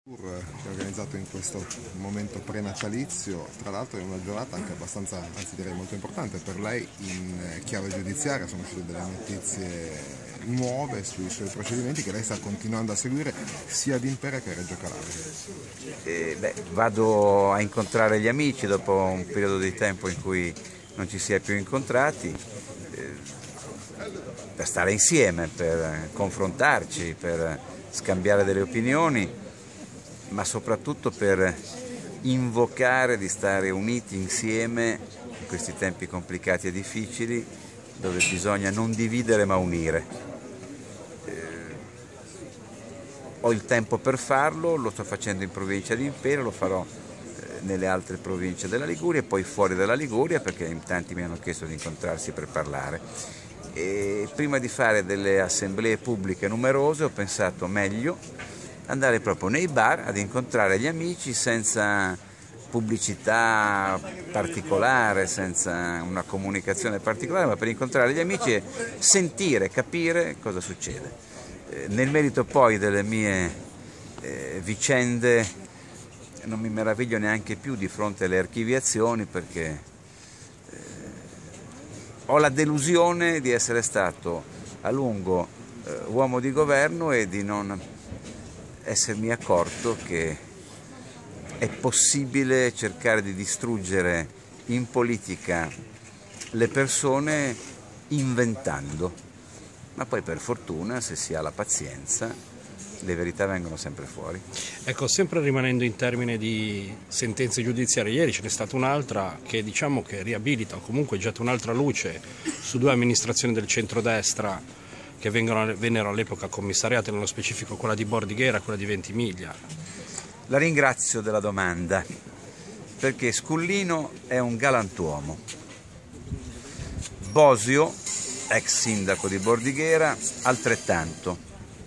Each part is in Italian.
Che è organizzato in questo momento prenatalizio, tra l'altro è una giornata anche abbastanza, anzi direi molto importante per lei in chiave giudiziaria. Sono uscite delle notizie nuove sui suoi procedimenti che lei sta continuando a seguire sia ad Impera che a Reggio Calabria. Vado a incontrare gli amici dopo un periodo di tempo in cui non ci si è più incontrati, per stare insieme, per confrontarci, per scambiare delle opinioni, ma soprattutto per invocare di stare uniti insieme in questi tempi complicati e difficili, dove bisogna non dividere ma unire. Ho il tempo per farlo, lo sto facendo in provincia di Impero, lo farò nelle altre province della Liguria e poi fuori dalla Liguria, perché in tanti mi hanno chiesto di incontrarsi per parlare. E prima di fare delle assemblee pubbliche numerose ho pensato meglio andare proprio nei bar ad incontrare gli amici senza pubblicità particolare, senza una comunicazione particolare, ma per incontrare gli amici e sentire, capire cosa succede. Nel merito poi delle mie vicende non mi meraviglio neanche più di fronte alle archiviazioni, perché ho la delusione di essere stato a lungo uomo di governo e di non essermi accorto che è possibile cercare di distruggere in politica le persone inventando, ma poi per fortuna, se si ha la pazienza, le verità vengono sempre fuori. Ecco, sempre rimanendo in termine di sentenze giudiziarie, ieri ce n'è stata un'altra che diciamo che riabilita o comunque getta un'altra luce su due amministrazioni del centrodestra che vennero all'epoca commissariate, nello specifico quella di Bordighera e quella di Ventimiglia. La ringrazio della domanda, perché Scullino è un galantuomo. Bosio, ex sindaco di Bordighera, altrettanto.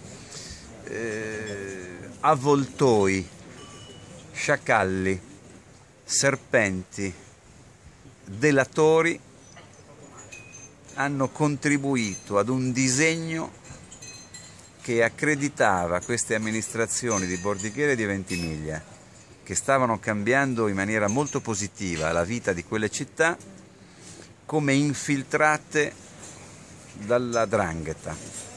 Avvoltoi, sciacalli, serpenti, delatori hanno contribuito ad un disegno che accreditava queste amministrazioni di Bordighera e di Ventimiglia, che stavano cambiando in maniera molto positiva la vita di quelle città, come infiltrate dalla 'ndrangheta.